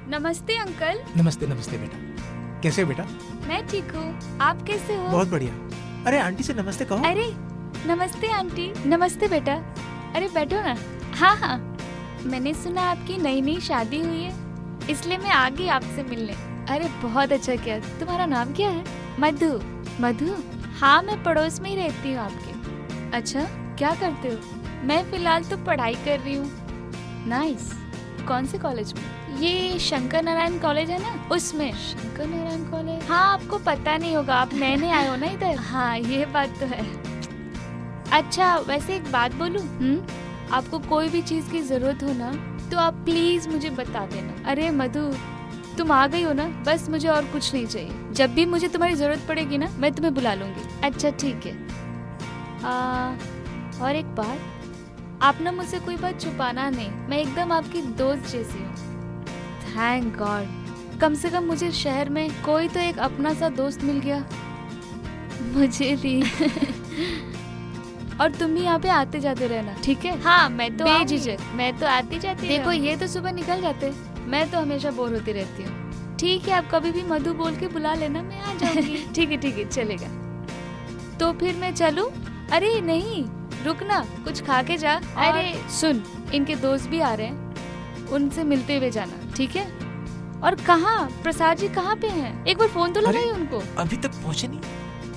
नमस्ते अंकल। नमस्ते नमस्ते बेटा, कैसे हो बेटा? मैं ठीक हूँ, आप कैसे हो? बहुत बढ़िया। अरे आंटी से नमस्ते कहो। अरे नमस्ते आंटी। नमस्ते बेटा। अरे बैठो ना। हाँ हाँ, मैंने सुना आपकी नई नई शादी हुई है, इसलिए मैं आ गई आपसे मिलने। अरे बहुत अच्छा किया। तुम्हारा नाम क्या है? मधु। मधु? हाँ, मैं पड़ोस में ही रहती हूँ आपके। अच्छा, क्या करते हो? मैं फिलहाल तो पढ़ाई कर रही हूँ। नाइस। कौन से कॉलेज में? ये शंकर नारायण कॉलेज है ना, उसमें। शंकर नारायण कॉलेज? हाँ, आपको पता नहीं होगा, आप नए नए आए हो ना इधर। हाँ, ये बात तो है। अच्छा, वैसे एक बात बोलूं? आपको कोई भी चीज की जरूरत हो ना, तो आप प्लीज मुझे बता देना। अरे मधु, तुम आ गई हो ना, बस मुझे और कुछ नहीं चाहिए। जब भी मुझे तुम्हारी जरूरत पड़ेगी ना, मैं तुम्हें बुला लूंगी। अच्छा ठीक है। और एक बात, आप ना मुझसे कोई बात छुपाना नहीं, मैं एकदम आपकी दोस्त जैसी हूँ। थैंक गॉड, कम से कम मुझे शहर में कोई तो एक अपना सा दोस्त मिल गया। मुझे भी। और तुम भी यहाँ पे आते जाते रहना, ठीक है? हाँ, मैं तो बेझिझक, मैं तो आती जाती। देखो, ये तो सुबह निकल जाते, मैं तो हमेशा बोर होती रहती हूँ। ठीक है, आप कभी भी मधु बोल के बुला लेना, मैं आ जाऊंगी। ठीक है, चलेगा। तो फिर मैं चलूं? अरे नहीं, रुकना, कुछ खा के जा। अरे सुन, इनके दोस्त भी आ रहे हैं, उनसे मिलते हुए जाना, ठीक है? और कहाँ प्रसाद जी कहाँ पे हैं? एक बार फोन तो लगाइए उनको। अभी तक पहुँचे नहीं।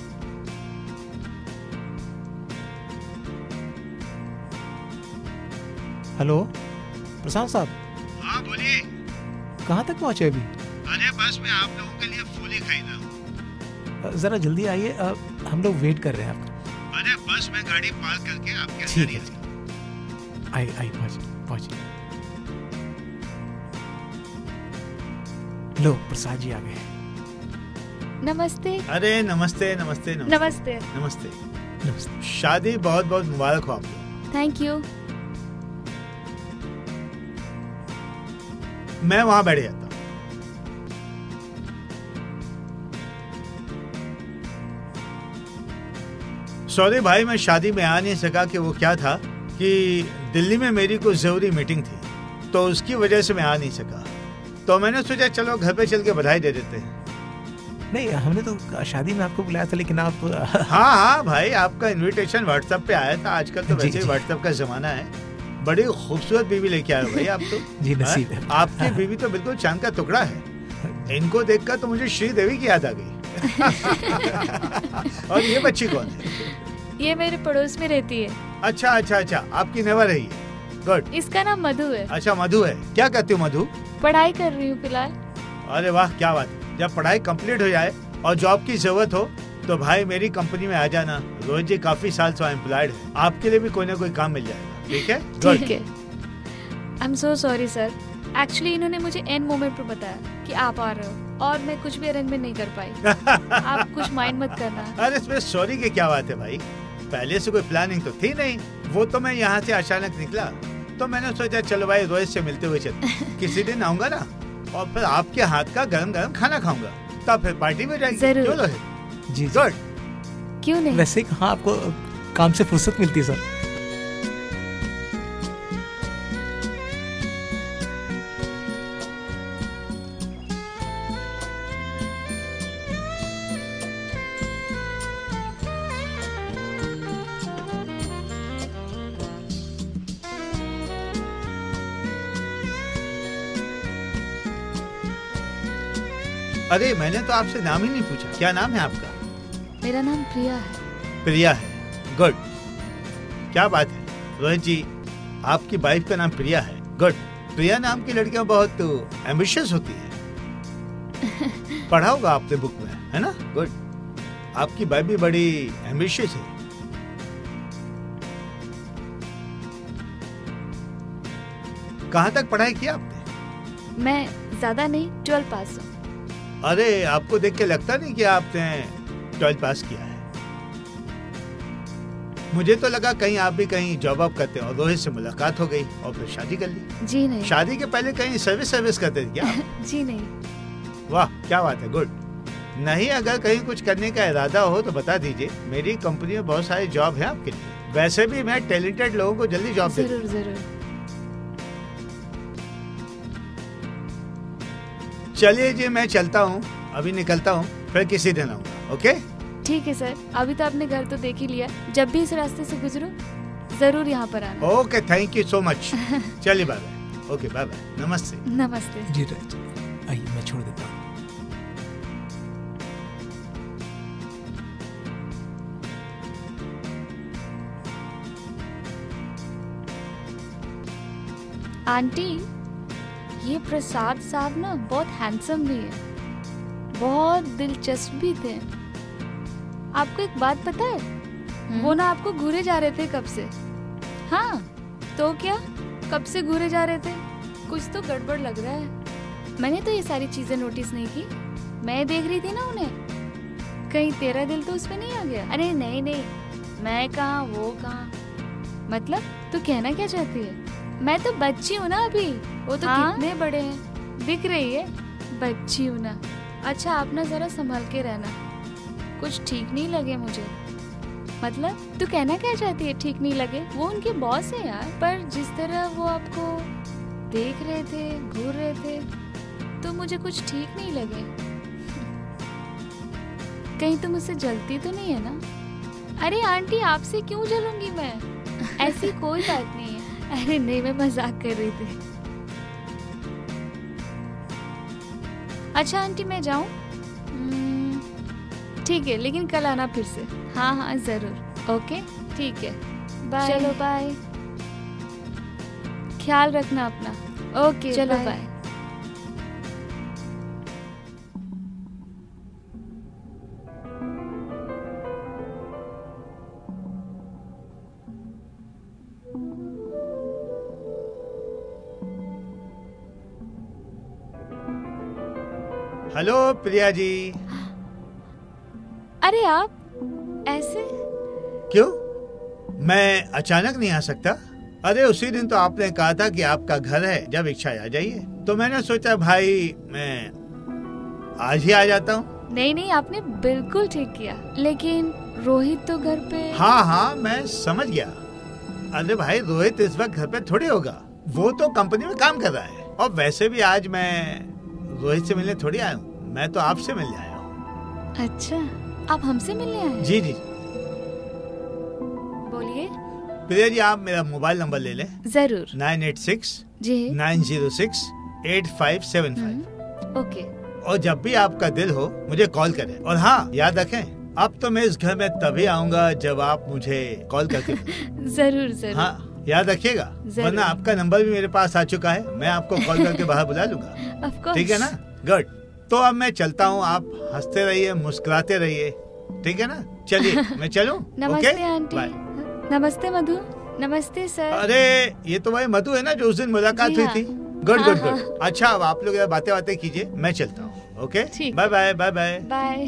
हेलो प्रशांत साहब। हाँ बोलिए। कहाँ तक पहुँचे अभी? अरे बस मैं आप लोगों के लिए फूली खरीदा हूँ। जरा जल्दी आइए, हम लोग वेट कर रहे हैं आपका। अरे बस मैं गाड़ी पार्क करके आपके ठीक है। आई पहुँचे। लो, प्रसाद जी आ गए। नमस्ते। अरे नमस्ते नमस्ते नमस्ते नमस्ते। नमस्ते। नमस्ते। शादी बहुत बहुत मुबारक हो आपको। Thank you. मैं वहां बैठ जाता हूँ। सॉरी भाई, मैं शादी में आ नहीं सका। कि वो क्या था कि दिल्ली में मेरी कोई जरूरी मीटिंग थी, तो उसकी वजह से मैं आ नहीं सका। तो मैंने सोचा चलो घर पे चल के बधाई दे देते हैं। नहीं, हमने तो शादी में आपको बुलाया था, लेकिन आप हाँ भाई, आपका इनविटेशन व्हाट्सएप पे आया था। आजकल तो वैसे ही व्हाट्सएप का जमाना है। बड़ी खूबसूरत बीवी लेके आए हो भाई आप तो। जी नसीब है। आपकी बीवी तो बिल्कुल चांद का टुकड़ा है। इनको देखकर तो मुझे श्रीदेवी की याद आ गई। और ये बच्ची कौन है? ये मेरे पड़ोस में रहती है। अच्छा, आपकी नेवर है ये। गुड। इसका नाम मधु है। अच्छा, मधु है। क्या करती हो मधु? पढ़ाई कर रही हूँ फिलहाल। अरे वाह, क्या बात। जब पढ़ाई कंप्लीट हो जाए और जॉब की जरूरत हो तो भाई मेरी कंपनी में आ जाना। रोहित जी काफी साल से एम्प्लॉयड है, आपके लिए भी कोई ना कोई काम मिल जाएगा। ठीक है? ठीक है। I am so sorry sir, actually इन्होंने मुझे एंड मोमेंट पर बताया कि आप आ रहे हो, और मैं कुछ भी अरेंजमेंट नहीं कर पाई। आप कुछ माइंड मत करना। अरे इसमें सॉरी की क्या बात है भाई, पहले से कोई प्लानिंग तो थी नहीं। वो तो मैं यहाँ से अचानक निकला, तो मैंने सोचा चलो भाई रोहित से मिलते हुए चलते। किसी दिन आऊंगा ना, और फिर आपके हाथ का गरम गरम खाना खाऊंगा, तब फिर पार्टी में जाएगी। जरूर। चलो जी गुड। क्यों नहीं? वैसे कहाँ आपको काम से फुर्सत मिलती है सर? अरे मैंने तो आपसे नाम ही नहीं पूछा, क्या नाम है आपका? मेरा नाम प्रिया है। प्रिया है। गुड, क्या बात है। रोहित जी, आपकी वाइफ का नाम प्रिया है। गुड। प्रिया नाम की लड़कियां बहुत एम्बिशियस होती हैं। पढ़ा होगा आपने बुक में, है ना? गुड। आपकी वाइफ भी बड़ी एम्बिशियस है। कहाँ तक पढ़ाई की आपने? मैं ज्यादा नहीं, 12 पास हूँ। अरे आपको देख के लगता नहीं कि आपने 12 पास किया है। मुझे तो लगा कहीं आप भी कहीं जॉब अप करते और रोहित से मुलाकात हो गई और फिर शादी कर ली। जी नहीं। शादी के पहले कहीं सर्विस करते थे क्या? जी नहीं। वाह, क्या बात है। गुड। नहीं, अगर कहीं कुछ करने का इरादा हो तो बता दीजिए, मेरी कंपनी में बहुत सारे जॉब है आपके लिए। वैसे भी मैं टैलेंटेड लोगों को जल्दी जॉब देता हूं। जरूर। चलिए जी, मैं चलता हूँ, अभी निकलता हूँ, फिर किसी दिन आऊंगा। ओके ठीक है सर, अभी तो आपने घर तो देख ही लिया, जब भी इस रास्ते से गुजरो जरूर यहाँ पर आना। Okay, thank you so much. चलिए bye bye. Okay bye bye, नमस्ते। नमस्ते। जी राज, आइए मैं छोड़ देता हूँ। आंटी, ये प्रसाद साहब ना बहुत हैंडसम भी है, बहुत दिलचस्प भी थे। आपको एक बात पता है, वो ना आपको घूरे जा रहे थे कब से। हाँ तो क्या, कब से घूरे जा रहे थे? कुछ तो गड़बड़ लग रहा है। मैंने तो ये सारी चीजें नोटिस नहीं की, मैं देख रही थी ना उन्हें। कहीं तेरा दिल तो उस पे नहीं आ गया? अरे नहीं नहीं, मैं कहाँ वो कहाँ। मतलब तू कहना क्या चाहती है? मैं तो बच्ची हूँ ना अभी, वो तो कितने बड़े हैं, दिख रही है, बच्ची हूँ ना। अच्छा आप ना जरा संभल के रहना, कुछ ठीक नहीं लगे मुझे। मतलब तू कहना क्या चाहती है ठीक नहीं लगे? वो उनके बॉस है यार, पर जिस तरह वो आपको देख रहे थे, घूर रहे थे, तो मुझे कुछ ठीक नहीं लगे। कहीं तुम मुझसे जलती तो नहीं है ना? अरे आंटी, आपसे क्यों जलूंगी मैं, ऐसी कोई बात नहीं है। अरे नहीं, मैं मजाक कर रही थी। अच्छा आंटी मैं जाऊं? ठीक है, लेकिन कल आना फिर से। हाँ हाँ जरूर। ओके ठीक है, बाय। चलो बाय, ख्याल रखना अपना। ओके चलो बाय। हेलो प्रिया जी। अरे आप ऐसे? क्यों, मैं अचानक नहीं आ सकता? अरे उसी दिन तो आपने कहा था कि आपका घर है, जब इच्छा आ जाइए, तो मैंने सोचा भाई मैं आज ही आ जाता हूँ। नहीं नहीं, आपने बिल्कुल ठीक किया, लेकिन रोहित तो घर पे। हाँ हाँ मैं समझ गया। अरे भाई रोहित इस वक्त घर पे थोड़ी होगा, वो तो कंपनी में काम कर रहा है। और वैसे भी आज मैं रोहित से मिलने थोड़ी आया हूँ, मैं तो आपसे मिलने आया हूँ। अच्छा, आप हमसे मिलने आए? जी जी। बोलिए। प्रिया जी, आप मेरा मोबाइल नंबर ले लें। जरूर। 986 जी 906 8575। ओके। और जब भी आपका दिल हो मुझे कॉल करें। और हाँ याद रखें, अब तो मैं इस घर में तभी आऊंगा जब आप मुझे कॉल करके जरूर जरूर। हाँ याद रखिएगा, वरना आपका नंबर भी मेरे पास आ चुका है, मैं आपको कॉल करके बाहर बुला लूंगा। ठीक है ना? गुड। तो अब मैं चलता हूँ, आप हंसते रहिए, मुस्कुराते रहिए, ठीक है ना? चलिए मैं चलूँ? नमस्ते आंटी। नमस्ते मधु। नमस्ते सर। अरे ये तो वही मधु है ना जो उस दिन मुलाकात हुई थी? Good good good. अच्छा अब आप लोग बातें बातें कीजिए, मैं चलता हूँ। Okay, bye bye. Bye bye bye.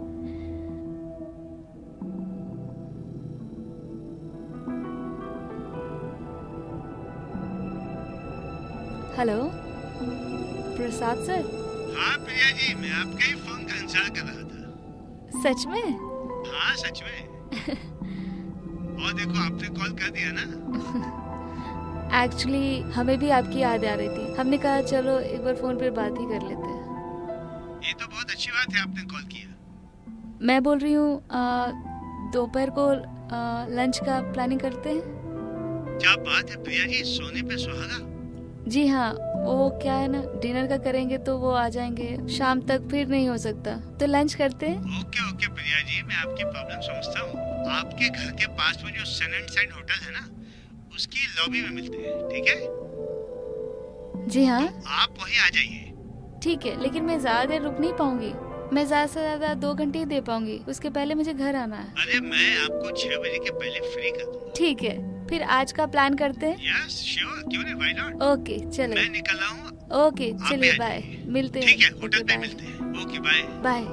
Hello Prasad sir. हाँ प्रिया जी, मैं आपके ही फोन का इंतजार कर रहा था। सच में? हाँ सच में। और देखो आपने कॉल कर दिया ना। एक्चुअली हमें भी आपकी याद आ रही थी, हमने कहा चलो एक बार फोन पर बात ही कर लेते हैं। ये तो बहुत अच्छी बात है आपने कॉल किया। मैं बोल रही हूँ दोपहर को लंच का प्लानिंग करते हैं। क्या बात है प्रिया जी, सोने पे सुहागा। जी हाँ, वो क्या है ना, डिनर का करेंगे तो वो आ जाएंगे शाम तक, फिर नहीं हो सकता, तो लंच करते हैं। ओके ओके प्रिया जी, मैं आपकी प्रॉब्लम समझता हूँ। आपके घर के पास में जो सन एंड साइड होटल है ना, उसकी लॉबी में मिलते हैं, ठीक है? जी हाँ। तो आप वहीं आ जाइए। ठीक है, लेकिन मैं ज्यादा देर रुक नहीं पाऊंगी, मैं ज्यादा से ज्यादा 2 घंटे ही दे पाऊंगी, उसके पहले मुझे घर आना है। अरे मैं आपको 6 बजे के पहले फ्री कर दूंगा। ठीक है, फिर आज का प्लान करते हैं। यस श्योर, क्यों नहीं, व्हाई नॉट। ओके चले, मैं निकल रहा हूँ। ओके चलिए, बाय, मिलते हैं। ठीक है, होटल पे मिलते हैं। Okay bye bye.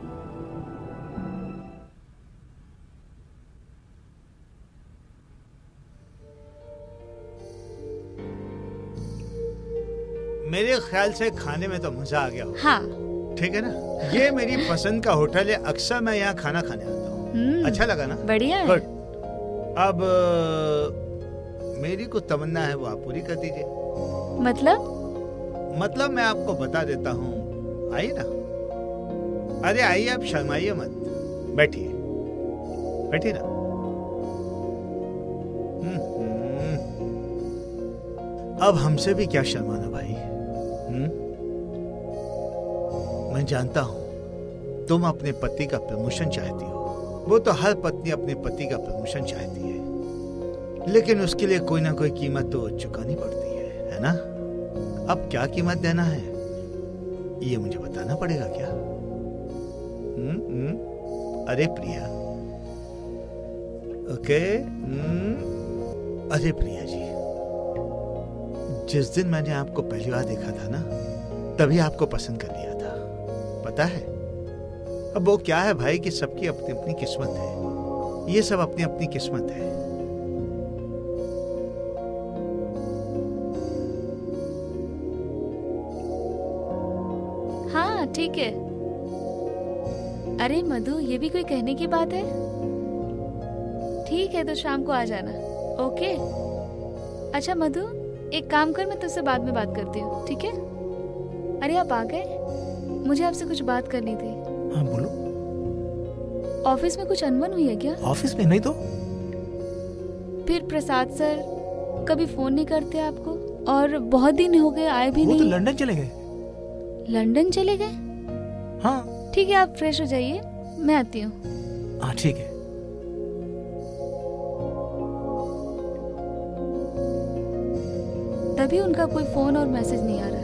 मेरे ख्याल से खाने में तो मजा आ गया। हाँ ठीक है ना? ये मेरी पसंद का होटल है, अक्सर मैं यहाँ खाना खाने आता हूँ। अच्छा लगा ना? बढ़िया है। गुड। अब मेरी कुछ तमन्ना है, वो आप पूरी कर दीजिए। मतलब मैं आपको बता देता हूँ आइए ना। अरे आइए, आप शर्माइए मत, बैठिए बैठिए ना। अब हमसे भी क्या शर्माना भाई। मैं जानता हूं तुम अपने पति का प्रमोशन चाहती हो, वो तो हर पत्नी अपने पति का प्रमोशन चाहती है, लेकिन उसके लिए कोई ना कोई कीमत तो चुकानी पड़ती है ना? अब क्या कीमत देना है ये मुझे बताना पड़ेगा क्या? अरे प्रिया, ओके। अरे प्रिया जी, जिस दिन मैंने आपको पहली बार देखा था ना, तभी आपको पसंद कर लिया था, पता है? अब वो क्या है भाई कि सबकी अपनी अपनी किस्मत है, ये सब अपनी अपनी किस्मत है। हाँ ठीक है। अरे मधु, ये भी कोई कहने की बात है? ठीक है, तो शाम को आ जाना। ओके। अच्छा मधु, एक काम कर, मैं तुझसे बाद में बात करती हूँ, ठीक है? अरे आप आ गए? मुझे आपसे कुछ बात करनी थी। हाँ बोलो। ऑफिस में कुछ अनबन हुई है क्या? ऑफिस में नहीं तो? फिर प्रसाद सर कभी फोन नहीं करते आपको, और बहुत दिन हो गए आए भी वो नहीं। तो लंदन चले गए। लंदन चले गए? हाँ ठीक है, आप फ्रेश हो जाइए, मैं आती हूँ। हाँ ठीक है। तभी उनका कोई फोन और मैसेज नहीं आ रहा है।